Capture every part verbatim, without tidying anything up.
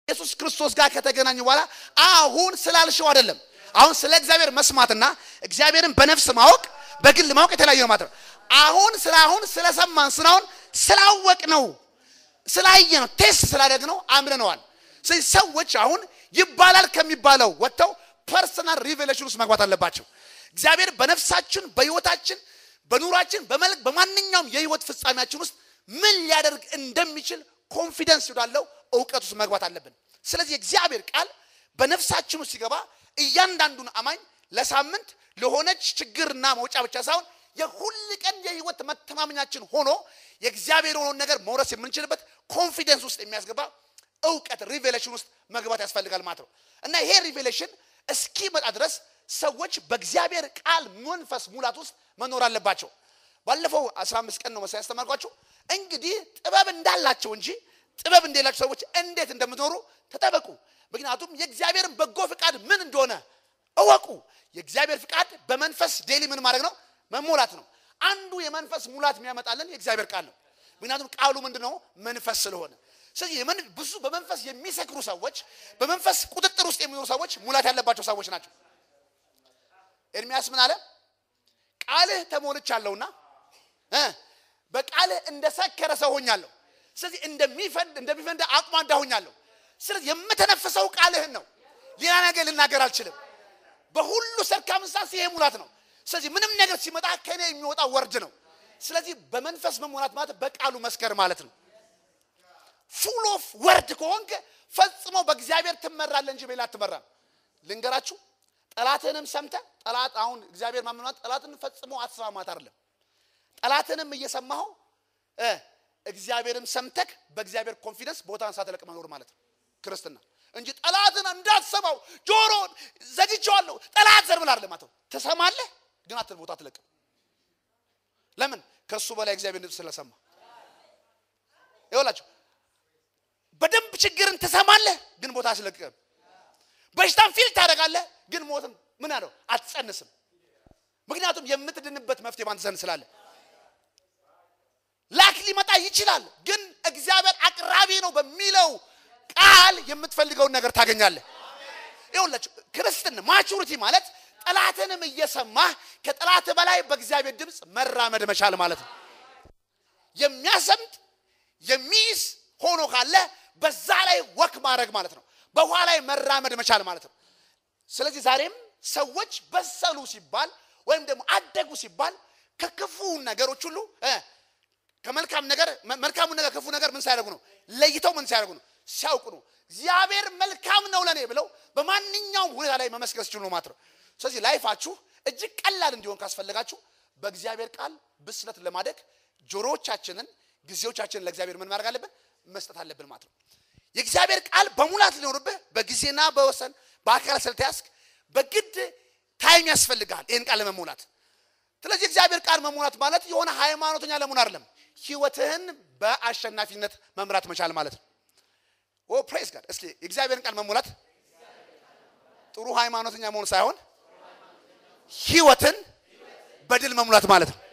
ኢየሱስ ክርስቶስ ጋር ከተገናኙ በኋላ አሁን ስላልሽው አይደለም አሁን ስለ እግዚአብሔር መስማትና እግዚአብሔርን በነፍስ ማወቅ በግል ማወቅ የተለያየ ነው ማለት ነው አሁን ስለ አሁን ስለሰማን ስናውን ስላወቅ ነው ስላየ ነው ቴስት ስላደረግነው አምነነዋል ስለዚህ ሰዎች አሁን ይባላል ከሚባለው ወጥተው ፐርሰናል ሪቨሌሽን ውስጥ መግባት አለባቸው እግዚአብሔር በነፍሳችን በህይወታችን በኑራችን በመልክ በማንኛውም የህይወት ፍጻሜያችን ውስጥ ምን ሊያደርግ እንደሚችል ኮንፊደንስ ይዳለው ዕውቀት ውስጥ መግባት አለብን ስለዚህ እግዚአብሔር ቃል በነፍሳችን ውስጥ ሲገባ እያንዳንዱን አማኝ ለሳምንት ለሆነች ችግርና መውጫ ብቻ ሳይሆን የሁሉ ቀን የህይወት መተማመኛችን ሆኖ የእግዚአብሔር ሆኖ ነገር መውረስ የምንችልበት ኮንፊደንስ ውስጥ የሚያስገባ ዕውቀት ሪቨሌሽን ውስጥ መግባት ያስፈልጋል ማለት ነው እና ይሄ ሪቨሌሽን እስኪመጣ ድረስ ሰዎች በእግዚአብሔር ቃል መንፈስ ሙላት ውስጥ መኖር አለባቸው ባለፈው አስራ አምስት ቀን ነው መሳይ ያስተማርኳችሁ እንግዲህ ጥበብ እንዳላቸው እንጂ ጥበብ እንደሌላቸው ሰዎች እንዴት እንደምትኖሩ ተጠበቁ ምክንያቱም የእግዚአብሔርን በጎ ፍቃድ ምን እንደሆነ እወቁ የእግዚአብሔር ፍቃድ በመንፈስ ዴሊ ምን ማድረግ ነው መሞላት ነው አንዱ የመንፈስ ሙላት የሚያመጣልን የእግዚአብሔር ቃል ነው ምክንያቱም ቃሉ ምንድነው መንፈስ ስለሆነ ስለዚህ ብዙ በመንፈስ የሚሰክሩ ሰዎች በመንፈስ ቁጥጥር ውስጥ የሚኖሩ ሰዎች ሙላት ያለባቸው ሰዎች ናቸው ኤርሚያስ ምን አለ ቃልህ ተሞልቻለሁና እ በቃልህ እንደሰከረ ሰው ሆኛለሁ ስለዚህ እንደሚፈንድ እንደሚፈንድ አቅማዳ ሆኛለሁ ስለዚህ የምተነፍሰው ቃልህን ነው ሌላ ነገር ልናገር አልችልም በሁሉ ሰርከምስታንስ ይሄ ሙላት ነው ስለዚህ ምንም ነገር ሲመጣ ከኔ የሚወጣ ወርድ ነው ስለዚህ በመንፈስ መሞላት ማለት በቃሉ መስከር ማለት ነው full of word ከሆንክ ፈጽሞ በእግዚአብሔር ትመራለህ እንጂ በሌላ አትመራም ልንገራችሁ ጠላትንም ሰምተ ጠላት አሁን እግዚአብሔር ማምናት ጠላትን ፈጽሞ አትሰማማት አይደለም ጠላትንም እየሰማው እ እግዚአብሔርን ሰምተክ በእግዚአብሔር ኮንፊደንስ ቦታን ሳትለቅ መኖር ማለት ነው ክርስትና እንጂ ጠላትን እንዳትሰማው ጆሮን ዘግቼዋለሁ ጠላት ዘርብል አይደለም ማለት ተሰማለህ ግን አትል ቦታ አትለቅ ለምን ከሱ በላይ እግዚአብሔር ድምጽ ስለሰማ ይወላችሁ በደንብ ችግርን ተሰማለህ ግን ቦታ አትለቅም በሽታን ፊል ታደርጋለህ ግን ሞትም ምን አለው አትጸንስም ምክንያቱም የምትድንበት መፍትሄ ባንተ ዘንድ ስላለ ላክ ሊመጣ ይችላል ግን እግዚአብሔር አቅራቢ ነው በሚለው ቃል የምትፈልገው ነገር ታገኛለህ ይኸውላችሁ ክርስትና ማቹሪቲ ማለት ጠላትንም እየሰማህ ከጠላት በላይ በእግዚአብሔር ድምጽ መራመድ መቻል ማለት ነው የሚያሰምጥ የሚይዝ ሆኖ ካለ በዛ ላይ ወክ ማድረግ ማለት ነው በኋላ ላይ መራመድ መቻል ማለት ነው ስለዚህ ዛሬም ሰዎች በሰሉ ሲባል ወይም ደግሞ አደጉ ሲባል ከክፉ ነገሮች ሁሉ እ ከመልካም ነገር መልካሙ ነገር ከክፉ ነገር ምን ሳይያደርጉ ነው ለይተው ምን ሳይያደርጉ ነው ሲያውቁ ነው እግዚአብሔር መልካም ነው ለኔ ብለው በማንኛውም ሁኔታ ላይ መመስከር ሲችሉ ነው ማለት ነው ስለዚህ ላይፋችሁ እጅግ ቀላል እንዲሆን ካስፈልጋችሁ በእግዚአብሔር ቃል ብስለት ለማደግ ጆሮዎቻችንን ጊዜዎቻችንን ለእግዚአብሔር ምን ማድረግ አለብን መስጠት አለብን ማለት ነው የእግዚአብሔር ቃል በሙላት ሊኖርብህ በጊዜና በወሰን በአካል ስለተያዝክ በግድ ታይም ያስፈልጋል ይሄን ቃል ለመሙላት ስለዚህ እግዚአብሔር ቃል መሙላት ማለት የሆነ ሃይማኖተኛ ለመሆን አይደለም ህይወትህን በአሸናፊነት መምራት መቻል ማለት ነው ኦ ፕሬዝ ጋድ እስኪ እግዚአብሔርን ቃል መሙላት ጥሩ ሃይማኖተኛ መሆን ሳይሆን ህይወትን በድል መሙላት ማለት ነው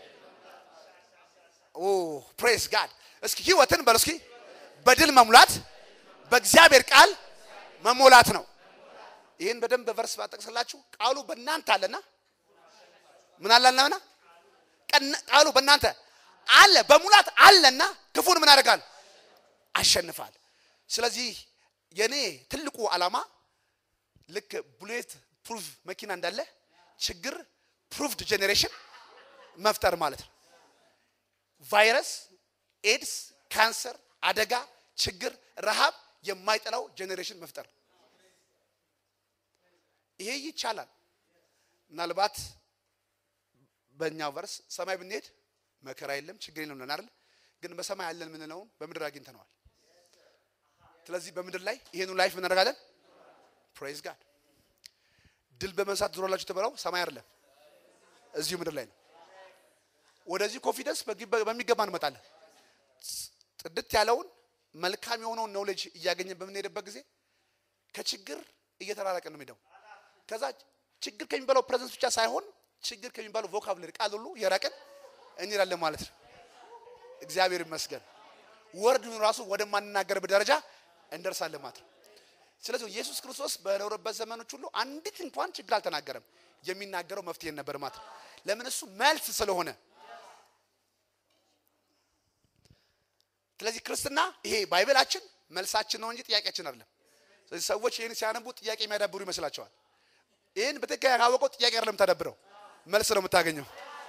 ኦ ፕሬዝ ጋድ እስኪ ህይወትን በል እስኪ በድል መሙላት በእግዚአብሔር ቃል መሞላት ነው ይሄን በደንብ በቨርስ ባጠቅስላችሁ ቃሉ በእናንተ አለና ምን አላለና ቃሉ በእናንተ አለ በሙላት አለና ክፉን ምን ያደርጋል አሸንፋል ስለዚህ የኔ ትልቁ ዓላማ ልክ ቡሌት ፕሩፍ መኪና እንዳለ ችግር ፕሩፍድ ጄነሬሽን መፍጠር ማለት ነው ቫይረስ ኤድስ ካንሰር አደጋ ችግር ረሃብ የማይጠላው ጄነሬሽን መፍጠር ይሄ ይቻላል ምናልባት በእኛው ቨርስ ሰማይ ብንሄድ መከራ የለም ችግር የለም ለናል ግን በሰማይ ያለን ምን ነው በመድር አግኝተናል ስለዚህ በመድር ላይ ይሄንን ላይፍ ምን አደረጋለን ፕሬዝ ጋድ ድል በመንሳት ዞሮላችሁ ተበራው ሰማይ አይደለም እዚሁ ምድር ላይ ነው ወደዚህ ኮንፊደንስ በሚገባን እንመጣለን ጥድት ያለውን መልካም የሆነው ኖሌጅ እያገኘን በመነደበት ጊዜ ከችግር እየተራራቀን ነው የሚደው ከዛ ችግር ከሚባለው ፕሬዘንስ ብቻ ሳይሆን ችግር ከሚባለው ቮካብለሪ ቃል ሁሉ የራቀን እንይላለን ማለት ነው እግዚአብሔር ይመስገን ወርዱን ራሱ ወደ ማንናገር በደረጃ እንደርሳለን ማለት ነው ስለዚህ ኢየሱስ ክርስቶስ በኖረበት ዘመኖች ሁሉ አንዲት እንኳን ችግር አልተናገረም። የሚናገረው መፍትሄ ነበር ማለት ነው። ለምን? እሱ መልስ ስለሆነ። ስለዚህ ክርስትና ይሄ ባይብላችን መልሳችን ነው እንጂ ጥያቄያችን አይደለም። ስለዚህ ሰዎች ይሄን ሲያነቡ ጥያቄ የሚያዳብሩ ይመስላቸዋል። ይሄን በትክክል ካወቀው ጥያቄ አይደለም ተደብረው መልስ ነው የምታገኘው።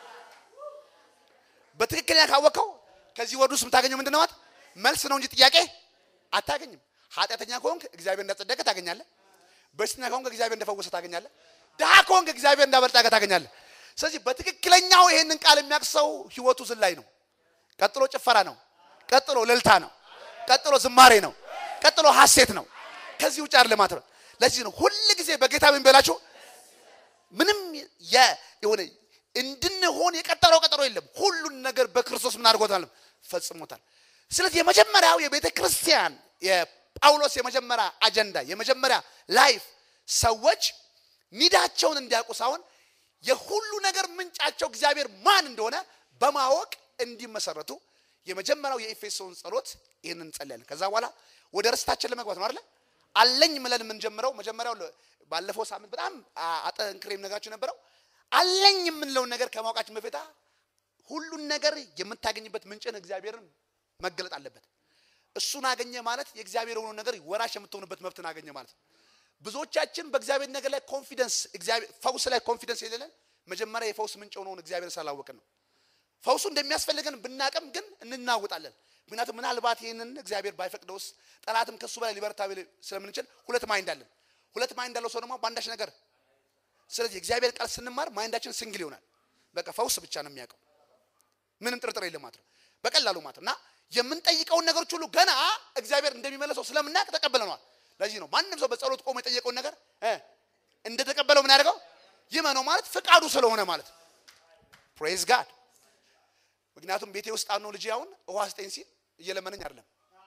በትክክል ካወቀው ከዚህ ወርዱስ የምታገኘው ምንድነው? ማለት መልስ ነው እንጂ ጥያቄ አታገኝም። ኃጢአተኛ ከሆንክ እግዚአብሔር እንዳጸደቀ ታገኛለህ። በሽተኛ ከሆንክ እግዚአብሔር እንደፈወሰ ታገኛለህ። ድሃ ከሆንክ እግዚአብሔር እንዳበልጣገ ታገኛለህ። ስለዚህ በትክክለኛው ይሄንን ቃል የሚያክሰው ህይወቱ ዝላይ ነው። ቀጥሎ ጭፈራ ነው። ቀጥሎ እልልታ ነው። ቀጥሎ ዝማሬ ነው። ቀጥሎ ሐሴት ነው። ከዚህ ውጭ አይደለም ማለት ነው። ለዚህ ነው ሁሉ ጊዜ በጌታ ምን በላችሁ ምንም የሆነ እንድንሆን የቀጠረው ቀጠሮ የለም። ሁሉን ነገር በክርስቶስ ምን አድርጎታል? ፈጽሞታል። ስለዚህ የመጀመሪያው የቤተ ክርስቲያን የጳውሎስ የመጀመሪያ አጀንዳ የመጀመሪያ ላይፍ ሰዎች ኒዳቸውን እንዲያውቁ ሳይሆን የሁሉ ነገር ምንጫቸው እግዚአብሔር ማን እንደሆነ በማወቅ እንዲመሰረቱ የመጀመሪያው የኤፌሶን ጸሎት ይሄንን እንጸልያለን። ከዛ በኋላ ወደ ርስታችን ለመግባት ነው አይደል? አለኝ ምለን ምን ጀምረው መጀመሪያው ባለፈው ሳምንት በጣም አጠንክሬም ነገራችሁ ነበረው። አለኝ የምንለው ነገር ከማውቃችን በፊት ሁሉን ነገር የምታገኝበት ምንጭን እግዚአብሔርን መገለጥ አለበት። እሱን አገኘ ማለት የእግዚአብሔር የሆነው ነገር ወራሽ የምትሆንበት መብትን አገኘ ማለት ነው። ብዙዎቻችን በእግዚአብሔር ነገር ላይ ኮንፊደንስ እግዚአብሔር ፈውስ ላይ ኮንፊደንስ የሌለን መጀመሪያ የፈውስ ምንጭ ሆነውን እግዚአብሔር ስላላወቅን ነው። ፈውሱ እንደሚያስፈልገን ብናቀም ግን እንናውጣለን። ምክንያቱም ምናልባት ይሄንን እግዚአብሔር ባይፈቅደውስ ጠላትም ከሱ በላይ ሊበረታ ስለምንችል ሁለት ማይንድ አለን። ሁለት ማይንድ አለው ሰው ደግሞ ባንዳሽ ነገር። ስለዚህ እግዚአብሔር ቃል ስንማር ማይንዳችን ሲንግል ይሆናል። በቃ ፈውስ ብቻ ነው የሚያውቀው። ምንም ጥርጥር የለም ማለት ነው። በቀላሉ ማለት እና የምንጠይቀውን ነገሮች ሁሉ ገና እግዚአብሔር እንደሚመለሰው ስለምናውቅ ተቀበለናል። ለዚህ ነው ማንንም ሰው በጸሎት ቆሞ የጠየቀውን ነገር እ እንደተቀበለው ምን ያደርገው ይመነው ማለት ፍቃዱ ስለሆነ ማለት ነው። ፕሬዝ ጋድ። ምክንያቱም ቤቴ ውስጥ አኖ ልጅ ያውን ውሃ ስጠኝ ሲል እየለመነኝ አይደለም።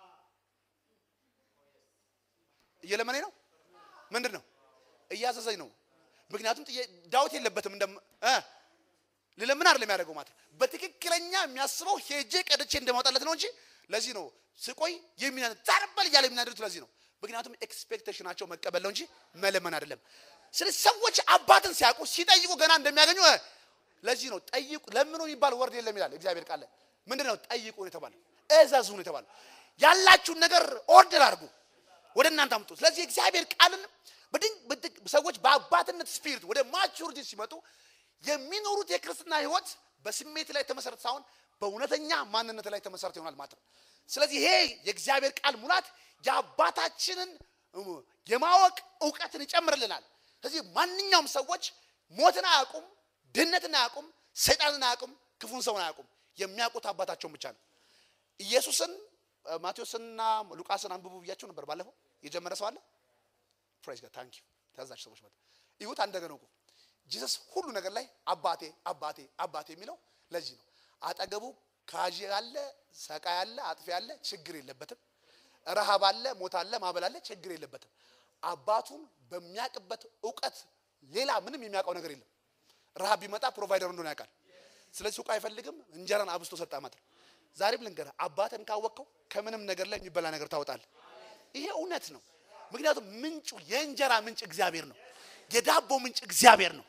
እየለመነኝ ነው። ምንድነው? እያዘዘኝ ነው። ምክንያቱም ዳውት የለበትም እንደ እ ለለምን አይደለም ያደርገው ማለት በትክክለኛ የሚያስበው ሄጄ ቀድቼ እንደማውጣለት ነው እንጂ ለዚህ ነው ስቆይ የሚና ታርበል ያለ የሚናደርቱ ለዚህ ነው። ምክንያቱም ኤክስፔክቴሽናቸው መቀበል ነው እንጂ መለመን አይደለም። ስለዚህ ሰዎች አባትን ሲያውቁ ሲጠይቁ ገና እንደሚያገኙ ለዚህ ነው ጠይቁ ለምኑ የሚባል ወርድ የለም ይላል እግዚአብሔር ቃል። ምንድነው? ጠይቁ ነው የተባለው። እዛዙ ነው የተባለው። ያላችሁን ነገር ኦርደር አድርጉ ወደ እናንተ አምጡ። ስለዚህ እግዚአብሔር ቃልን በድንቅ ሰዎች በአባትነት ስፒሪት ወደ ማቹሪቲ ሲመጡ የሚኖሩት የክርስትና ህይወት በስሜት ላይ ተመሰረተ ሳይሆን በእውነተኛ ማንነት ላይ ተመሰረተ ይሆናል ማለት ነው። ስለዚህ ይሄ የእግዚአብሔር ቃል ሙላት የአባታችንን የማወቅ ዕውቀትን ይጨምርልናል። ስለዚህ ማንኛውም ሰዎች ሞትን አያውቁም፣ ድህነትን አያውቁም፣ ሰይጣንን አያውቁም፣ ክፉን ሰውን አያውቁም። የሚያውቁት አባታቸውን ብቻ ነው። ኢየሱስን ማቴዎስና ሉቃስን አንብቡ ብያቸው ነበር ባለፈው። የጀመረ ሰው አለ? ፕሬዝ ጋድ ታንክ ዩ። ታዛዥ ሰዎች ማለት ይሁት አንደገነው እኮ ጂሰስ ሁሉ ነገር ላይ አባቴ አባቴ አባቴ የሚለው ለዚህ ነው። አጠገቡ ካጂ ያለ ሰቃይ ያለ አጥፊ ያለ ችግር የለበትም። ረሃብ አለ ሞት አለ ማበል አለ ችግር የለበትም። አባቱን በሚያቅበት ዕውቀት ሌላ ምንም የሚያውቀው ነገር የለም። ረሃብ ቢመጣ ፕሮቫይደር እንደሆነ ያውቃል። ስለዚህ ሱቅ አይፈልግም፣ እንጀራን አብስቶ ሰጣ ማለት ነው። ዛሬም ልንገርህ አባትን ካወቀው ከምንም ነገር ላይ የሚበላ ነገር ታወጣለህ። ይሄ እውነት ነው። ምክንያቱም ምንጩ የእንጀራ ምንጭ እግዚአብሔር ነው። የዳቦ ምንጭ እግዚአብሔር ነው።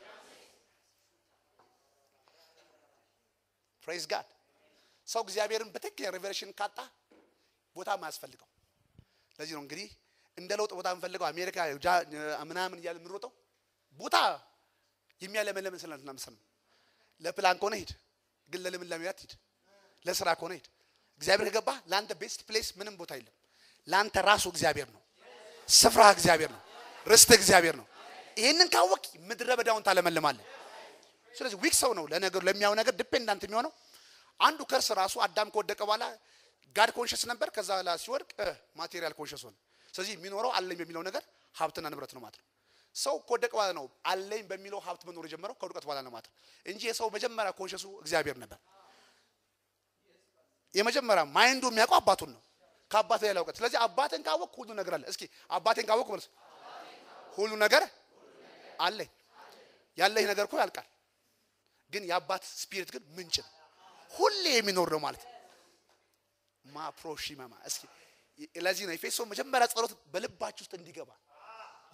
ፕሬዝ ጋድ። ሰው እግዚአብሔርን በትክክል ሪቨሌሽን ካጣ ቦታ ማያስፈልገው። ለዚህ ነው እንግዲህ እንደ ለውጥ ቦታ እንፈልገው አሜሪካ ምናምን እያለ ምንሮጠው ቦታ የሚያለመለምን ስለና መስል ለፕላን ኮነ ሄድ ግን ለለምን ለሚያት ሄድ ለስራ ኮነ ሄድ እግዚአብሔር ገባ ላንተ ቤስት ፕሌስ ምንም ቦታ የለም። ላንተ ራሱ እግዚአብሔር ነው። ስፍራ እግዚአብሔር ነው። ርስት እግዚአብሔር ነው። ይሄንን ካወቅ ምድረ በዳውን ታለመልማለህ። ስለዚህ ዊክ ሰው ነው ለነገሩ ለሚያው ነገር ዲፔንዳንት የሚሆነው። አንዱ ከርስ ራሱ አዳም ከወደቀ በኋላ ጋድ ኮንሺየስ ነበር። ከዛ ላ ሲወድቅ ማቴሪያል ኮንሺየስ ሆነ። ስለዚህ የሚኖረው አለኝ በሚለው ነገር ሀብትና ንብረት ነው ማለት ነው። ሰው ከወደቀ በኋላ ነው አለኝ በሚለው ሀብት መኖር የጀመረው ከውድቀት በኋላ ነው ማለት ነው እንጂ የሰው መጀመሪያ ኮንሺየሱ እግዚአብሔር ነበር። የመጀመሪያ ማይንዱ የሚያውቀው አባቱን ነው ከአባቱ ላይ ያውቀት። ስለዚህ አባቴን ካወቅ ሁሉ ነገር አለ። እስኪ አባቴን ካወቅ ማለት ሁሉ ነገር አለኝ። ያለኝ ነገር እኮ ያልቃል፣ ግን የአባት ስፒሪት ግን ምንጭ ነው ሁሌ የሚኖር ነው ማለት ማፕሮሺማማ። እስኪ ለዚህ ነው ኤፌሶን መጀመሪያ ጸሎት በልባችሁ ውስጥ እንዲገባ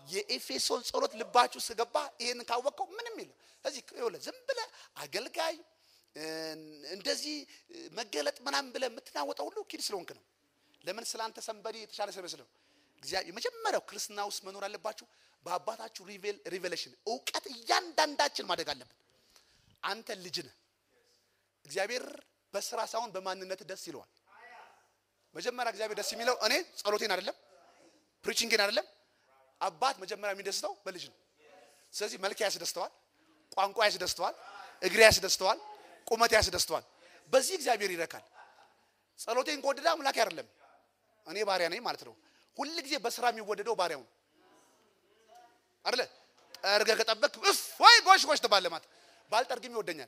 የኤፌሶን ጸሎት ልባችሁ ስገባ ይሄን ካወቀው ምንም ይል ስለዚህ ይወለ ዝም ብለ አገልጋይ እንደዚህ መገለጥ ምናምን ብለ የምትናወጣው ሁሉ ኪድ ስለሆንክ ነው ለምን ስላንተ ሰንበዲ የተሻለ ስለመስለው እግዚአብሔር የመጀመሪያው ክርስትና ውስጥ መኖር አለባችሁ በአባታችሁ ሪቬል ሪቨሌሽን ዕውቀት እያንዳንዳችን ማደግ አለብን አንተ ልጅ ነህ እግዚአብሔር በስራ ሳይሆን በማንነት ደስ ይለዋል መጀመሪያ እግዚአብሔር ደስ የሚለው እኔ ጸሎቴን አይደለም ፕሪቺንግን አይደለም አባት መጀመሪያ የሚደስተው በልጅ ነው ስለዚህ መልክ ያስደስተዋል ቋንቋ ያስደስተዋል እግሬ ያስደስተዋል ቁመት ያስደስተዋል በዚህ እግዚአብሔር ይረካል ጸሎቴን ቆድዳ አምላክ አይደለም እኔ ባሪያ ነኝ ማለት ነው ሁሉ ጊዜ በስራ የሚወደደው ባሪያው ነው አይደለ አርገ ከጠበቅ እፍ ወይ ጎሽ ጎሽ ተባለማት ባልጠርግም ይወደኛል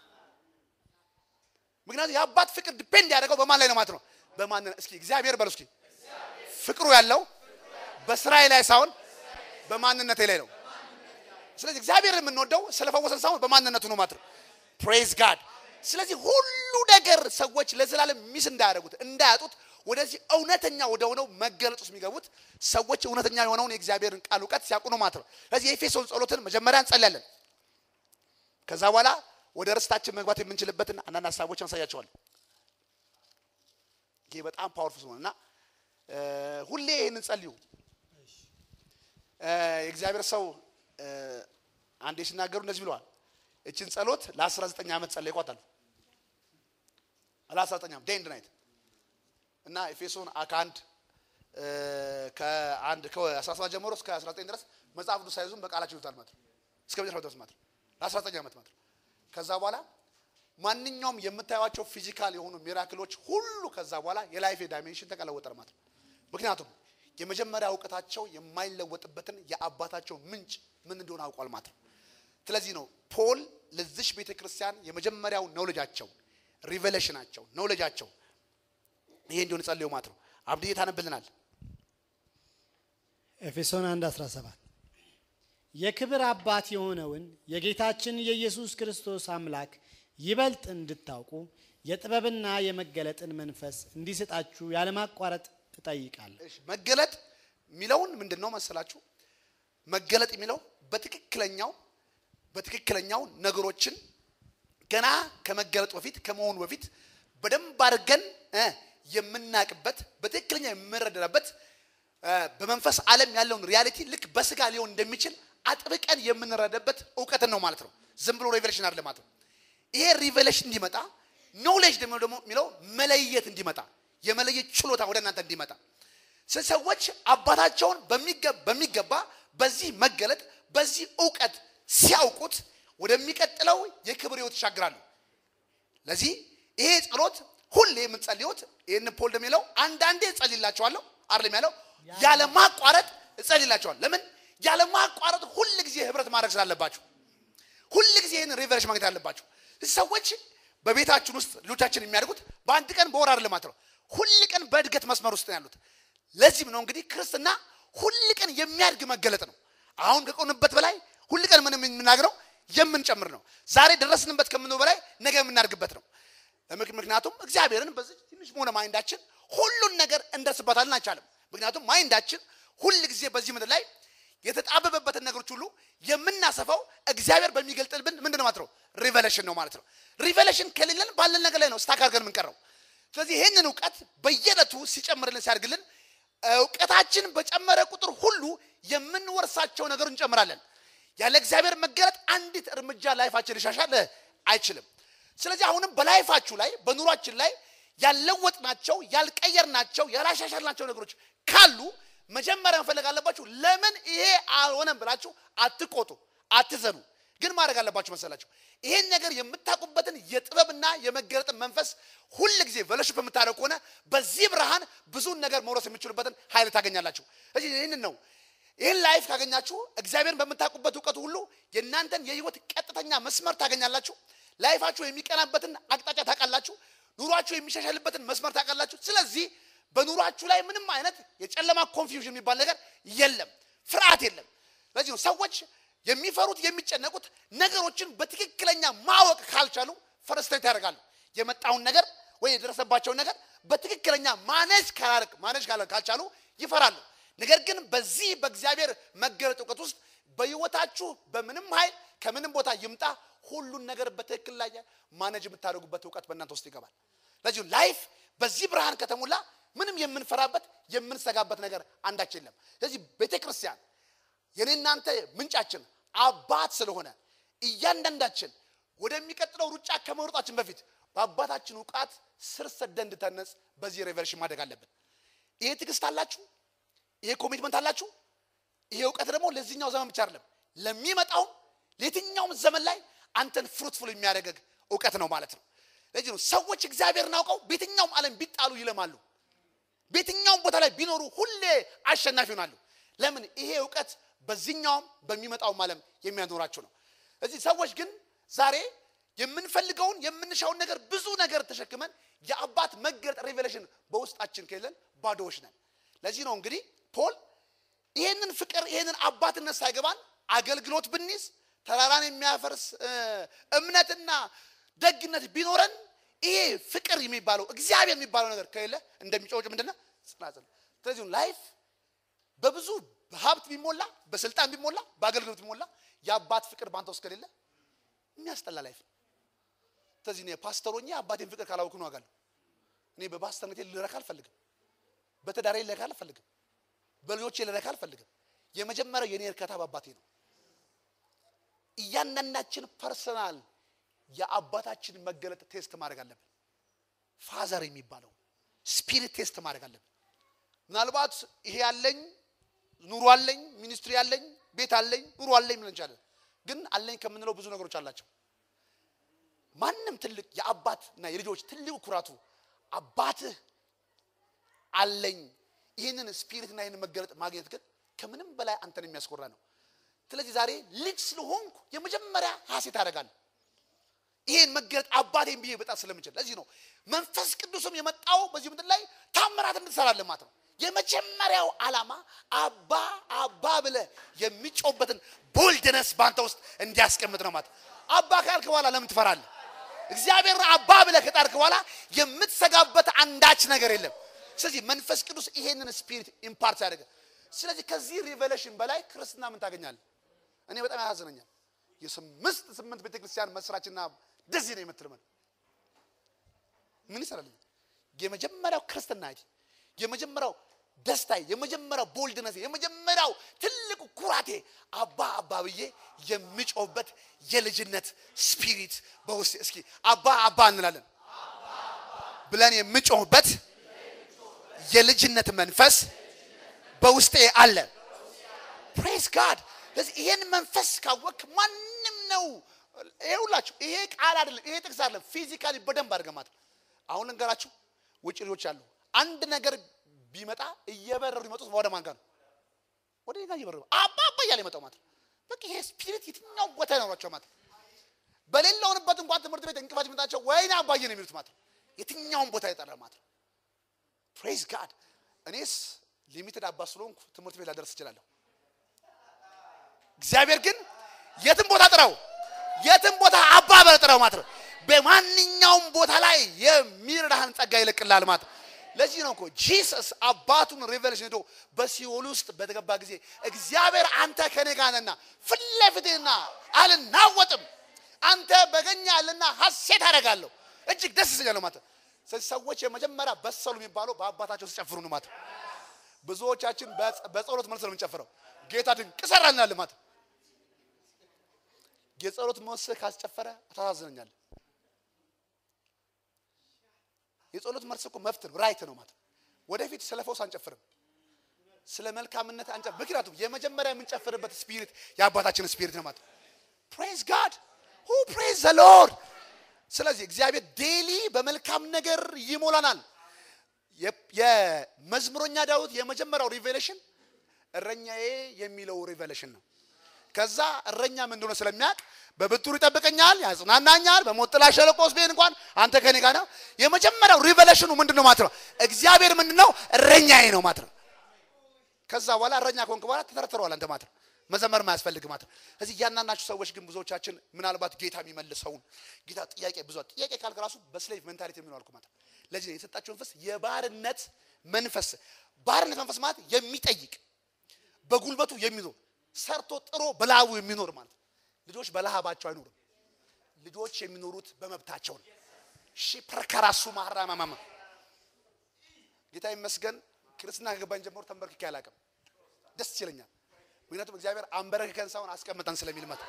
ምክንያቱም የአባት ፍቅር ዲፔንድ ያደርገው በማን ላይ ነው ማለት ነው በማን እስኪ እግዚአብሔር በሉ እስኪ ፍቅሩ ያለው በስራዬ ላይ ሳይሆን በማንነቴ ላይ ነው ስለዚህ እግዚአብሔር የምንወደው ስለፈወሰን ሳይሆን በማንነቱ ነው ማለት ነው praise god ስለዚህ ሁሉ ነገር ሰዎች ለዘላለም ሚስ እንዳያደርጉት እንዳያጡት ወደዚህ እውነተኛ ወደሆነው መገለጥ ውስጥ የሚገቡት ሰዎች እውነተኛ የሆነውን የእግዚአብሔርን ቃል ዕውቀት ሲያውቁ ነው ማለት ነው ስለዚህ የኤፌሶን ጸሎትን መጀመሪያ እንጸልያለን ከዛ በኋላ ወደ ርስታችን መግባት የምንችልበትን አንዳንድ ሐሳቦችን አሳያቸዋለሁ ይሄ በጣም ፓወርፉል ነውና ሁሌ ይሄንን ጸልዩ የእግዚአብሔር ሰው አንዴ ሲናገሩ እንደዚህ ብለዋል እቺን ጸሎት ለ19 ዓመት ጸልይኳታል ለ19 ዓመት ዴይ ኤንድ ናይት እና ኤፌሶን አካንድ ከአንድ ከ17 ጀምሮ እስከ አስራ ዘጠኝ ድረስ መጽሐፍ ቅዱስ ሳይዙም በቃላቸው ይወጣል ማለት እስከ መጨረሻው ድረስ ማለት ለ19 ዓመት ማለት ከዛ በኋላ ማንኛውም የምታዩዋቸው ፊዚካል የሆኑ ሚራክሎች ሁሉ ከዛ በኋላ የላይፍ ዳይሜንሽን ተቀለወጠ ማለት ምክንያቱም የመጀመሪያ ዕውቀታቸው የማይለወጥበትን የአባታቸው ምንጭ ምን እንደሆነ አውቋል ማለት ነው ስለዚህ ነው ፖል ለዚህ ቤተክርስቲያን የመጀመሪያው ኖሌጃቸው ሪቨሌሽናቸው ኖሌጃቸው ይሄ እንደሆነ ጸልዩ ማለት ነው አብዲዬ ታነብልናል ኤፌሶን አንድ አስራ ሰባት የክብር አባት የሆነውን የጌታችን የኢየሱስ ክርስቶስ አምላክ ይበልጥ እንድታውቁ የጥበብና የመገለጥን መንፈስ እንዲሰጣችሁ ያለማቋረጥ እጠይቃለሁ እሺ መገለጥ ሚለውን ምንድነው መሰላችሁ መገለጥ የሚለው በትክክለኛው በትክክለኛው ነገሮችን ገና ከመገለጥ በፊት ከመሆኑ በፊት በደንብ አድርገን የምናቅበት በትክክለኛ የምንረዳበት በመንፈስ ዓለም ያለውን ሪያሊቲ ልክ በስጋ ሊሆን እንደሚችል አጥብቀን የምንረዳበት ዕውቀት ነው ማለት ነው ዝም ብሎ ሪቨሌሽን አይደለም ማለት ነው ይሄ ሪቨሌሽን እንዲመጣ ኖሌጅ ደግሞ ደግሞ የሚለው መለየት እንዲመጣ የመለየት ችሎታ ወደ እናንተ እንዲመጣ ሰዎች አባታቸውን በሚገባ በሚገባ በዚህ መገለጥ በዚህ ዕውቀት ሲያውቁት ወደሚቀጥለው የክብር ሕይወት ይሻገራሉ ለዚህ ይሄ ጸሎት ሁሌ የምንጸልዩት ይሄን ፖል እንደሚለው አንዳንዴ ጸልይላችኋለሁ አይደለም ያለው ያለ ማቋረጥ ጸልይላችኋለሁ ለምን ያለ ማቋረጥ ሁሉ ጊዜ ህብረት ማድረግ ስላለባችሁ ሁሉ ጊዜ ይሄን ሪቨርሽ ማግኘት አለባችሁ ሰዎች በቤታችን ውስጥ ልጆቻችን የሚያድጉት በአንድ ቀን በወር አይደለም ማለት ነው ሁሉ ቀን በእድገት መስመር ውስጥ ነው ያሉት ለዚህም ነው እንግዲህ ክርስትና ሁሉ ቀን የሚያድግ መገለጥ ነው አሁን ከቆንበት በላይ ሁሉ ቀን ምን የምናገረው የምንጨምር ነው ዛሬ ደረስንበት ከምነው በላይ ነገ የምናድግበት ነው ምክንያቱም እግዚአብሔርን በዚህ ትንሽ ሆነ ማይንዳችን ሁሉን ነገር እንደርስበታልና አይቻልም ምክንያቱም ማይንዳችን ሁሉ ጊዜ በዚህ ምድር ላይ የተጣበበበትን ነገሮች ሁሉ የምናሰፋው እግዚአብሔር በሚገልጥልን ምንድነው ማለት ነው ሪቨሌሽን ነው ማለት ነው ሪቨሌሽን ከሌለን ባለን ነገር ላይ ነው ስታክ አድርገን የምንቀረው ስለዚህ ይሄንን ዕውቀት በየለቱ ሲጨምርልን ሲያድግልን ዕውቀታችን በጨመረ ቁጥር ሁሉ የምንወርሳቸው ነገሮች እንጨምራለን ያለ እግዚአብሔር መገለጥ አንዲት እርምጃ ላይፋችን ሊሻሻል አይችልም ስለዚህ አሁንም በላይፋችሁ ላይ በኑሯችን ላይ ያለወጥናቸው ያልቀየርናቸው ያላሻሻልናቸው ነገሮች ካሉ መጀመሪያ መፈለግ አለባችሁ ለምን ይሄ አልሆነም ብላችሁ አትቆጡ አትዘኑ ግን ማድረግ አለባችሁ መሰላችሁ ይሄን ነገር የምታቁበትን የጥበብና የመገለጥ መንፈስ ሁሉ ጊዜ ቨለሽፕ የምታደርጉ ሆነ በዚህ ብርሃን ብዙ ነገር መውረስ የምትችሉበትን ኃይል ታገኛላችሁ እዚህ ይሄንን ነው ይሄን ላይፍ ካገኛችሁ እግዚአብሔርን በመታቁበት ዕውቀት ሁሉ የናንተን የህይወት ቀጥተኛ መስመር ታገኛላችሁ ላይፋችሁ የሚቀናበትን አቅጣጫ ታቃላችሁ ኑሯችሁ የሚሻሻልበትን መስመር ታቃላችሁ ስለዚህ በኑሯችሁ ላይ ምንም አይነት የጨለማ ኮንፊውዥን የሚባል ነገር የለም ፍርሃት የለም ስለዚህ ነው ሰዎች የሚፈሩት የሚጨነቁት ነገሮችን በትክክለኛ ማወቅ ካልቻሉ ፍረስትሬት ያደርጋሉ የመጣውን ነገር ወይ የደረሰባቸው ነገር በትክክለኛ ማኔጅ ካላረክ ማኔጅ ካልቻሉ ይፈራሉ ነገር ግን በዚህ በእግዚአብሔር መገለጥ ዕውቀት ውስጥ በህይወታችሁ በምንም ኃይል ከምንም ቦታ ይምጣ ሁሉን ነገር በትክክል ላይ ማኔጅ የምታደርጉበት ዕውቀት በእናንተ ውስጥ ይገባል። ለዚህ ላይፍ በዚህ ብርሃን ከተሞላ ምንም የምንፈራበት የምንሰጋበት ነገር አንዳች የለም። ስለዚህ ቤተክርስቲያን የኔናንተ ምንጫችን አባት ስለሆነ እያንዳንዳችን ወደሚቀጥለው ሩጫ ከመሮጣችን በፊት በአባታችን ዕውቀት ስር ሰደን እንድንነጽ በዚህ ሪቨሌሽን ማድረግ አለብን። ይሄ ትዕግስት አላችሁ? ይሄ ኮሚትመንት አላችሁ? ይሄ ዕውቀት ደግሞ ለዚህኛው ዘመን ብቻ አይደለም ለሚመጣው ለየትኛውም ዘመን ላይ አንተን ፍሩትፉል የሚያደርግ ዕውቀት ነው ማለት ነው። ለዚህ ነው ሰዎች እግዚአብሔርን አውቀው በየትኛውም ዓለም ቢጣሉ ይለማሉ። በየትኛውም ቦታ ላይ ቢኖሩ ሁሌ አሸናፊ ይሆናሉ። ለምን? ይሄ ዕውቀት በዚህኛውም በሚመጣውም ዓለም የሚያኖራቸው ነው። እዚህ ሰዎች ግን ዛሬ የምንፈልገውን የምንሻውን ነገር ብዙ ነገር ተሸክመን የአባት መገለጥ ሪቨሌሽን በውስጣችን ከሌለን ባዶዎች ነን። ለዚህ ነው እንግዲህ ፖል ይሄንን ፍቅር ይሄንን አባትነት ሳይገባን አገልግሎት ብንይዝ ተራራን የሚያፈርስ እምነትና ደግነት ቢኖረን ይሄ ፍቅር የሚባለው እግዚአብሔር የሚባለው ነገር ከሌለ እንደሚጮጭ ምንድነው ጽናጽል። ስለዚህ ላይፍ በብዙ በሀብት ቢሞላ በስልጣን ቢሞላ በአገልግሎት ቢሞላ የአባት ፍቅር ባንተ ውስጥ ከሌለ የሚያስጠላ ላይፍ ነው። ስለዚህ ነው ፓስተሮኛ አባቴን ፍቅር ካላውኩ ነው አጋለሁ። እኔ በፓስተርነቴ ልረካ አልፈልግም። በተዳሬ ልረካ አልፈልግም። በልጆቼ ልረካ አልፈልግም። የመጀመሪያው የኔ እርካታ በአባቴ ነው። እያንዳንዳችን ፐርሰናል የአባታችን መገለጥ ቴስት ማድረግ አለብን። ፋዘር የሚባለው ስፒሪት ቴስት ማድረግ አለብን። ምናልባት ይሄ ያለኝ ኑሮ አለኝ ሚኒስትሪ አለኝ ቤት አለኝ ኑሮ አለኝ ምን እንችላለን። ግን አለኝ ከምንለው ብዙ ነገሮች አላቸው። ማንንም ትልቅ የአባትና የልጆች ትልቁ ኩራቱ አባትህ አለኝ ይሄንን ስፒሪትና ይሄንን መገለጥ ማግኘት ግን ከምንም በላይ አንተን የሚያስኮራ ነው። ስለዚህ ዛሬ ልጅ ስለሆንኩ የመጀመሪያ ሐሴት አደርጋለሁ ይሄን መገለጥ አባቴን ብዬ በጣም ስለምችል። ለዚህ ነው መንፈስ ቅዱስም የመጣው በዚህ ምድር ላይ ታምራት እንድትሰራለን ማለት ነው። የመጀመሪያው ዓላማ አባ አባ ብለ የሚጮህበትን ቦልድነስ ባንተ ውስጥ እንዲያስቀምጥ ነው ማለት። አባ ካልክ በኋላ ለምን ትፈራለህ? እግዚአብሔር አባ ብለ ከጣርክ በኋላ የምትሰጋበት አንዳች ነገር የለም። ስለዚህ መንፈስ ቅዱስ ይሄንን ስፒሪት ኢምፓርት ያደርጋል። ስለዚህ ከዚህ ሪቨሌሽን በላይ ክርስትና ምን ታገኛለህ? እኔ በጣም ያሳዝነኛል። የስምንት ስምንት ቤተክርስቲያን መስራችና ደዚህ ነው የምትልመን ምን ይሰራል? የመጀመሪያው ክርስትና አይደል? የመጀመሪያው ደስታዬ የመጀመሪያው ቦልድነስ የመጀመሪያው ትልቁ ኩራቴ አባ አባ ብዬ የሚጮህበት የልጅነት ስፒሪት በውስጤ እስኪ አባ አባ እንላለን ብለን የሚጮህበት የልጅነት መንፈስ በውስጤ አለ። ፕሬዝ ጋድ። ስለዚህ ይሄን መንፈስ ካወቅ ማንንም ነው ይኸውላችሁ ይሄ ቃል አይደለም ይሄ ጥቅስ አይደለም ፊዚካሊ በደንብ አድርገማት። አሁን እንገራችሁ ውጭ ልጆች አሉ አንድ ነገር ቢመጣ እየበረሩ ይመጡት ወደ ማን ጋር ነው? ወደ እኔ ጋር እየበረሩ አባ አባ እያለ ይመጣው ማለት በቃ ይሄ ስፒሪት የትኛው ቦታ ይኖራቸው ማለት በሌላውንበት እንኳን ትምህርት ቤት እንቅፋት ይመጣቸው ወይኔ አባዬ ነው የሚሉት ማለት የትኛውን ቦታ ይጠራ ማለት። ፕሬዝ ጋድ። እኔስ ሊሚትድ አባ ስለሆንኩ ትምህርት ቤት ላደርስ እችላለሁ። እግዚአብሔር ግን የትም ቦታ ጥራው የትም ቦታ አባ በጥራው ማለት በማንኛውም ቦታ ላይ የሚረዳህን ጸጋ ይለቅልሃል ማለት። ለዚህ ነው እኮ ጂሰስ አባቱን ሪቨሌሽን ሄዶ በሲኦል ውስጥ በተገባ ጊዜ እግዚአብሔር አንተ ከኔ ጋር ነህና ፊት ለፊቴና አልናወጥም አንተ በገኛልና ሐሴት አደርጋለሁ እጅግ ደስ ይለኛል ማለት። ሰዎች የመጀመሪያ በሰሉ የሚባለው በአባታቸው ሲጨፍሩ ነው ማለት። ብዙዎቻችን በጸሎት መልስ ነው የምንጨፍረው ጌታ ድንቅ ሰራልናል ማለት። የጸሎት መልስ ካስጨፈረ ታሳዝነኛል። የጸሎት መልስ እኮ መፍት ነው ራይት ነው ማለት። ወደፊት ስለፈውስ አንጨፍርም ስለ መልካምነት አንጨፍ ምክንያቱም የመጀመሪያ የምንጨፍርበት ስፒሪት የአባታችን ስፒሪት ነው ማለት። ፕሬዝ ጋድ who praise the Lord። ስለዚህ እግዚአብሔር ዴሊ በመልካም ነገር ይሞላናል። የመዝሙረኛ ዳዊት የመጀመሪያው ሪቨሌሽን እረኛዬ የሚለው ሪቨሌሽን ነው። ከዛ እረኛ ምን እንደሆነ ስለሚያውቅ በብቱር ይጠብቀኛል ያጽናናኛል በሞት ጥላ ሸለቆ ውስጥ ብሄድ እንኳን አንተ ከኔ ጋር ነህ። የመጀመሪያው ሪቨሌሽኑ ምንድነው ማለት ነው? እግዚአብሔር ምንድነው? እረኛዬ ነው ማለት ነው። ከዛ በኋላ እረኛ ከሆንክ በኋላ ተተረተረዋል አንተ ማለት ነው። መዘመር ማያስፈልግ ማለት ነው። እዚህ ያናናችሁ ሰዎች ግን ብዙዎቻችን ምናልባት ጌታ የሚመልሰውን ጌታ ጥያቄ ብዙ ጥያቄ ካልክ ራሱ በስሌቭ ሜንታሊቲ ምን ነው ማለት ነው። ለዚህ የተሰጣችሁ መንፈስ የባርነት መንፈስ ባርነት መንፈስ ማለት የሚጠይቅ በጉልበቱ የሚኖር ሰርቶ ጥሮ በላቡ የሚኖር ማለት ልጆች በላሃባቸው አይኖሩም ልጆች የሚኖሩት በመብታቸው ነው እሺ ፕረከራሱ ማራማማማ ጌታ ይመስገን ክርስትና ከገባን ጀምሮ ተንበርክኬ አላቀም ደስ ይለኛል ምክንያቱም እግዚአብሔር አንበረከከን ሳይሆን አስቀምጠን ስለሚልመት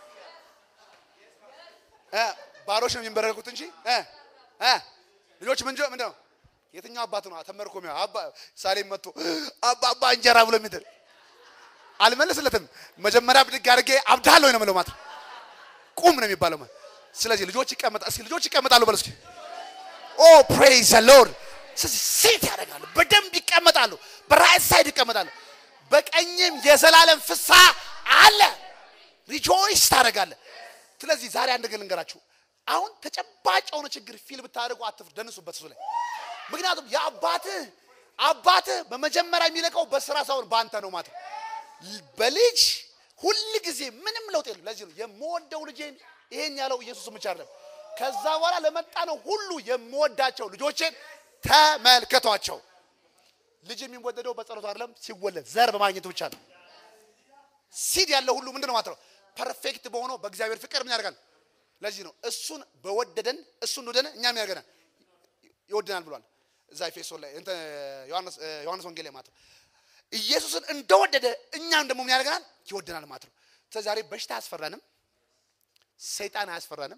እ ባሮች ነው የሚንበረከኩት እንጂ እ እ ልጆች ምንጆ ምንድነው የትኛው አባት ነው ተመርኮ የሚያ አባ ሳሌም መጥቶ አባ አባ እንጀራ ብሎ የሚድር አልመለስለትም መጀመሪያ ብድግ አድርጌ አብዳለሁ ነው ማለት ነው ቁም ነው የሚባለው ማለት ስለዚህ ልጆች ይቀመጣሉ እስኪ ልጆች ይቀመጣሉ በለስኪ ኦ ፕሬዝ ዘ ሎርድ ሲት ያደርጋሉ በደንብ ይቀመጣሉ በራይት ሳይድ ይቀመጣሉ በቀኝም የዘላለም ፍሳ አለ ሪጆይስ ታደርጋለህ ስለዚህ ዛሬ አንድ ነገር ልንገራችሁ አሁን ተጨባጭ ሆነ ችግር ፊል ብታደርጉ አትደንሱበት እሱ ላይ ምክንያቱም ያባተ አባተ በመጀመሪያ የሚለቀው በስራ ሳይሆን ባንተ ነው ማለት በልጅ ሁሉ ጊዜ ምንም ለውጥ የለም ለዚህ ነው የምወደው ልጄን ይሄን ያለው ኢየሱስ ብቻ አይደለም ከዛ በኋላ ለመጣ ነው ሁሉ የምወዳቸው ልጆቼን ተመልከቷቸው ልጅ የሚወደደው በጸሎት አይደለም ሲወለድ ዘር በማግኘት ብቻ ነው ሲድ ያለው ሁሉ ምንድነው ማለት ነው ፐርፌክት በሆነው በእግዚአብሔር ፍቅር ምን ያደርጋል ለዚህ ነው እሱን በወደደን እሱን ወደነ እኛም ያደርገናል ይወደናል ብሏል እዛ ኤፌሶን ላይ እንተ ዮሐንስ ዮሐንስ ወንጌል ላይ ማለት ነው ኢየሱስን እንደወደደ እኛም ደግሞ ምን ያደርገናል ይወደናል ማለት ነው ስለዚህ በሽታ አያስፈራንም ሰይጣን አያስፈራንም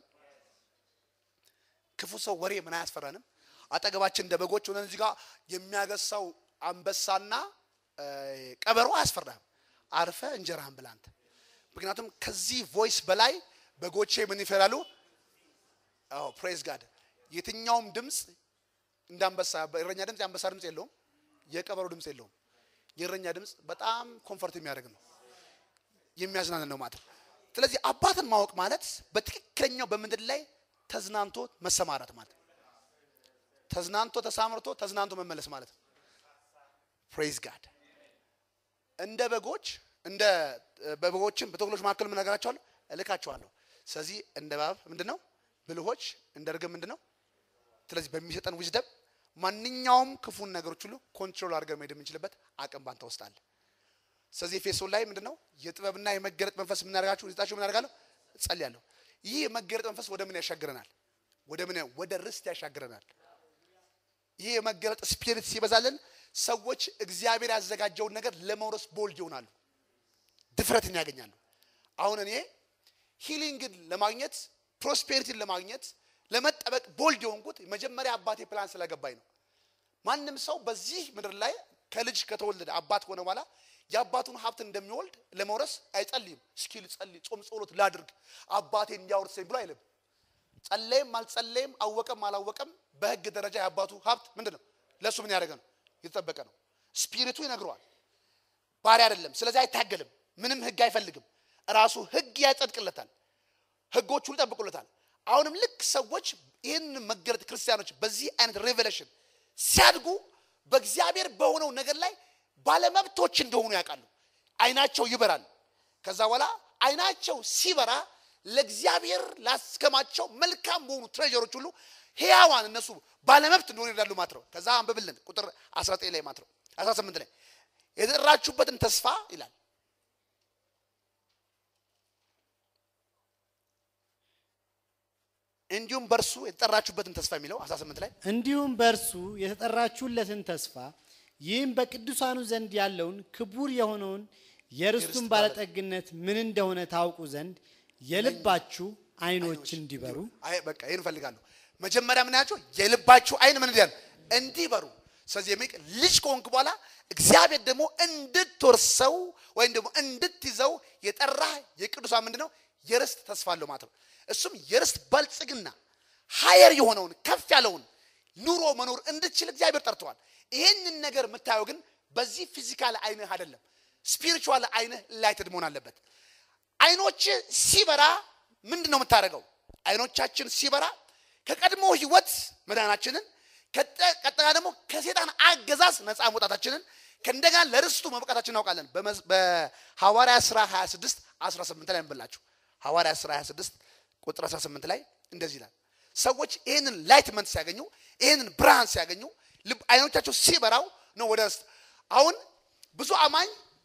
ክፉ ሰው ወሬ ምን አያስፈራንም አጠገባችን እንደበጎች ሆነን እዚህ ጋር የሚያገሳው አንበሳና ቀበሮ አያስፈራም አርፈ እንጀራህን ብላ አንተ ምክንያቱም ከዚህ ቮይስ በላይ በጎቼ ምን ይፈራሉ አዎ ፕሬዝ ጋድ የትኛውም ድምጽ እንዳንበሳ በእረኛ ድምጽ ያንበሳ ድምጽ የለውም የቀበሮ ድምጽ የለውም የእረኛ ድምጽ በጣም ኮምፎርት የሚያደርግ ነው የሚያዝናና ነው ማለት ስለዚህ አባትን ማወቅ ማለት በትክክለኛው በመንደር ላይ ተዝናንቶ መሰማራት ማለት ተዝናንቶ ተሳምርቶ ተዝናንቶ መመለስ ማለት ፕሬዝ ጋድ እንደ በጎች እንደ በበጎችን በተኩሎች መካከል ምን ነገራቸዋለሁ እልካቸዋለሁ ስለዚህ እንደ ባብ ምንድነው ብልሆች እንደ ርግብ ምንድነው ስለዚህ በሚሰጠን ዊዝደም ማንኛውም ክፉን ነገሮች ሁሉ ኮንትሮል አድርገን መሄድ የምንችልበት አቅም ባንተ ውስጥ አለ ስለዚህ ኤፌሶን ላይ ምንድነው የጥበብና የመገረጥ መንፈስ ምን ያደርጋችሁ ይጣችሁ ምን ያደርጋለሁ ጸልያለሁ ይህ የመገረጥ መንፈስ ወደ ምን ያሻግረናል ወደ ምን ወደ ርስት ያሻግረናል ይህ የመገረጥ ስፒሪት ሲበዛልን ሰዎች እግዚአብሔር ያዘጋጀውን ነገር ለመውረስ ቦልድ ይሆናሉ ድፍረትን ያገኛሉ አሁን እኔ ሂሊንግን ለማግኘት ፕሮስፔሪቲን ለማግኘት ለመጠበቅ ቦልድ የሆንኩት መጀመሪያ አባቴ ፕላን ስለገባኝ ነው ማንንም ሰው በዚህ ምድር ላይ ከልጅ ከተወለደ አባት ሆነ በኋላ ያባቱን ሀብት እንደሚወልድ ለመውረስ አይጸልይም ስኪል ጸልይ ጾም ጸሎት ላድርግ አባቴ እንዲያወርሰኝ ብሎ አይልም ጸለይም አልጸለይም አወቀም አላወቀም በህግ ደረጃ ያባቱ ሀብት ምንድነው ለሱ ምን ያደርገ ነው የተጠበቀ ነው ስፒሪቱ ይነግረዋል ባሪያ አይደለም ስለዚህ አይታገልም ምንም ህግ አይፈልግም ራሱ ህግ ያጸድቅለታል ህጎቹ ይጠብቁለታል አሁንም ልክ ሰዎች ይሄን መገረጥ ክርስቲያኖች በዚህ አይነት ሪቨሌሽን ሲያድጉ በእግዚአብሔር በሆነው ነገር ላይ ባለመብቶች እንደሆኑ ያውቃሉ አይናቸው ይበራል ከዛ በኋላ አይናቸው ሲበራ ለእግዚአብሔር ላስከማቸው መልካም በሆኑ ትሬጀሮች ሁሉ ህያዋን እነሱ ባለመብት እንደሆኑ ይላሉ ማለት ነው ከዛ አንብብልን ቁጥር አስራ ዘጠኝ ላይ ማለት ነው አስራ ስምንት ላይ የተጠራችሁበትን ተስፋ ይላል እንዲሁም በርሱ የተጠራችሁበትን ተስፋ የሚለው አስራ ስምንት ላይ እንዲሁም በርሱ የተጠራችሁለትን ተስፋ ይህም በቅዱሳኑ ዘንድ ያለውን ክቡር የሆነውን የርስቱን ባለጠግነት ምን እንደሆነ ታውቁ ዘንድ የልባችሁ አይኖች እንዲበሩ አይ በቃ ይሄን ፈልጋለሁ መጀመሪያ ምን ያቸው የልባችሁ አይን ምን እንዲያል እንዲበሩ ስለዚህ የሚቅ ልጅ ኮንክ በኋላ እግዚአብሔር ደግሞ እንድትወርሰው ወይ ደግሞ እንድትይዘው የጠራ የቅዱሳን ምንድነው የርስት ተስፋ አለው ማለት ነው እሱም የርስት ባልጽግና ሃየር የሆነውን ከፍ ያለውን ኑሮ መኖር እንድትችል እግዚአብሔር ጠርቷል ይሄንን ነገር መታየው ግን በዚህ ፊዚካል አይንህ አይደለም ስፒሪቹዋል አይንህ ላይትድ መሆን አለበት አይኖች ሲበራ ምንድነው የምታረጋው አይኖቻችን ሲበራ ከቀድሞ ህይወት መዳናችንን ከቀጠና ደግሞ ከሰይጣን አገዛዝ ነፃ መውጣታችንን ከእንደገና ለርስቱ መብቃታችንን እናውቃለን በሐዋርያ ሥራ ሃያ ስድስት አስራ ስምንት ላይ እንበላችሁ ሐዋርያ ሥራ ሃያ ስድስት ቁጥር አስራ ስምንት ላይ እንደዚህ ይላል ሰዎች ይሄንን ላይትመንት ሲያገኙ ይሄንን ብርሃን ሲያገኙ ልብ አይኖቻቸው ሲበራው ነው ወደ አሁን ብዙ አማኝ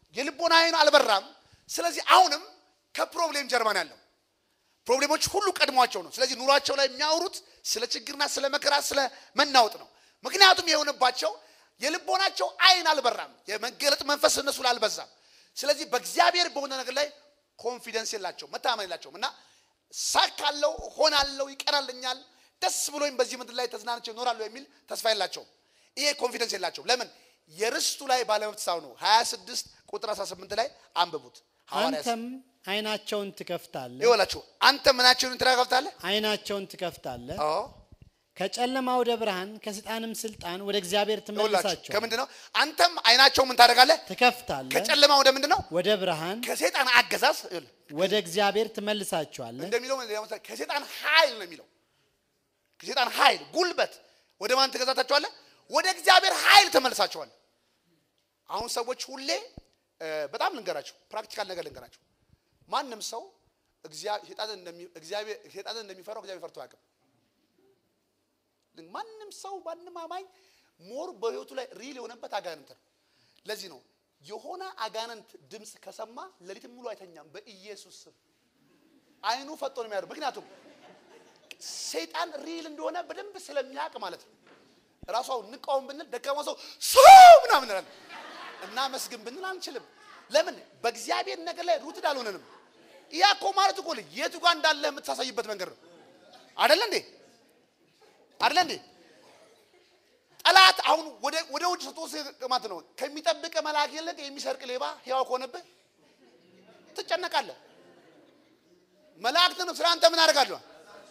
የልቦና አይኑ አልበራም ስለዚህ አሁንም ከፕሮብሌም ጀርባ ነው ያለው ፕሮብሌሞች ሁሉ ቀድሟቸው ነው ስለዚህ ኑሯቸው ላይ የሚያወሩት ስለ ችግርና ስለ መከራ ስለ መናወጥ ነው ምክንያቱም የሆነባቸው የልቦናቸው አይን አልበራም የመገለጥ መንፈስ እነሱ ላይ አልበዛም ስለዚህ በእግዚአብሔር በሆነ ነገር ላይ ኮንፊደንስ የላቸው መታመን የላቸው እና ሳካለው ሆናለው ይቀራልኛል ደስ ብሎኝ በዚህ ምድር ላይ ተዝናንቼ እኖራለሁ የሚል ተስፋ የላቸው ይሄ ኮንፊደንስ የላቸው ለምን የርስቱ ላይ ባለመብት ሳው ነው ሃያ ስድስት ቁጥር አስራ ስምንት ላይ አንብቡት አንተም አይናቸውን ትከፍታለህ ይወላችሁ አንተ ምናቸውን ትከፍታለህ አይናቸውን ትከፍታለህ አዎ ከጨለማ ወደ ብርሃን ከሰይጣንም ስልጣን ወደ እግዚአብሔር ተመልሳቸው ከምንድነው አንተም አይናቸው ምን ታደርጋለህ ትከፍታለህ ከጨለማ ወደ ምንድነው ወደ ብርሃን ከሰይጣን አገዛዝ ወደ እግዚአብሔር ተመልሳቸዋለህ እንደሚለው ከሰይጣን ኃይል ነው የሚለው ከሰይጣን ኃይል ጉልበት ወደ ማን ተገዛታቸዋለህ ወደ እግዚአብሔር ኃይል ተመልሳቸዋለህ አሁን ሰዎች ሁሌ በጣም ልንገራቸው ፕራክቲካል ነገር ልንገራቸው ማንንም ሰው እግዚአብሔር ሰይጣን እንደሚ እግዚአብሔር ሰይጣን እንደሚፈራው እግዚአብሔር ፈርቶ ያቀም ማንንም ሰው ማንንም አማኝ ሞር በህይወቱ ላይ ሪል የሆነበት አጋንንት ነው ለዚህ ነው የሆነ አጋንንት ድምጽ ከሰማ ለሊት ሙሉ አይተኛም በኢየሱስ ስም አይኑ ፈጥቶ ነው የሚያደርገው ምክንያቱም ሰይጣን ሪል እንደሆነ በደንብ ስለሚያውቅ ማለት ነው ራሷው ንቃውን ብንል ደካማ ሰው ሶም ነው ምንላል እና መስግን ብንል አንችልም ለምን በእግዚአብሔር ነገር ላይ ሩት ዳልሆነንም ያኮ ማለት እኮ የቱ ጋር እንዳለ የምታሳይበት መንገድ ነው አይደል እንዴ አይደል እንዴ ጠላት አሁን ወደ ወደ ውጭ ተጦስ ማለት ነው ከሚጠብቅ መልአክ ይልቅ የሚሰርቅ ሌባ ያው ሆነብህ ትጨነቃለህ መላእክት ነው ስራንተ ምን አደርጋለሁ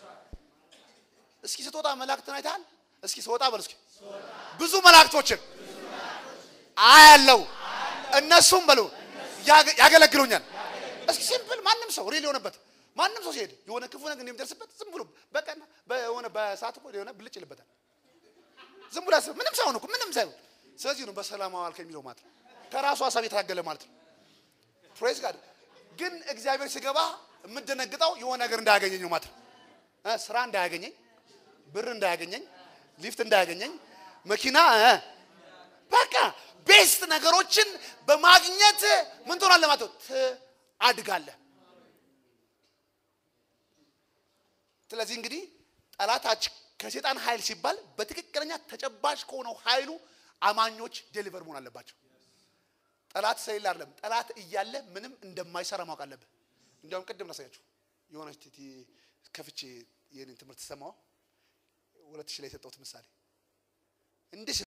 እስኪ ስትወጣ መላእክትን አይታል እስኪ ስወጣ በል እስኪ ብዙ መላእክቶችን አያለው እነሱም በሉ ያገለግሉኛል እስኪ ሲምፕል ማንንም ሰው ሪል የሆነበት ማንንም ሰው ሲሄድ የሆነ ክፉ ነገር እንደሚደርስበት ዝም ብሎ በቀና በሆነ በሳት እኮ የሆነ ብልጭ ይልበታል ዝም ብሎ አሰብ ምንም ሳይሆን እኮ ምንም ሳይሆን ስለዚህ ነው በሰላም አዋልከ የሚለው ማለት ከራሱ ሐሳብ የታገለ ማለት ነው ፕሬዝ ጋድ ግን እግዚአብሔር ሲገባ የምደነግጠው የሆነ ነገር እንዳያገኘኝ ነው ማለት ነው ስራ እንዳያገኘኝ ብር እንዳያገኘኝ ሊፍት እንዳያገኘኝ መኪና በቃ ቤስት ነገሮችን በማግኘት ምን ትሆናለህ ማለት ነው አድጋለህ ስለዚህ እንግዲህ ጠላታች ከሰይጣን ኃይል ሲባል በትክክለኛ ተጨባጭ ከሆነው ኃይሉ አማኞች ዴሊቨር መሆን አለባቸው ጠላት ሰይል አይደለም ጠላት እያለ ምንም እንደማይሰራ ማወቅ አለበት እንዲያውም ቅድም እናሳያችሁ የሆነ እስቲ ከፍቼ የኔን ትምህርት ሰማው ሁለት ሺህ ላይ ሰጠሁት ምሳሌ እንዴ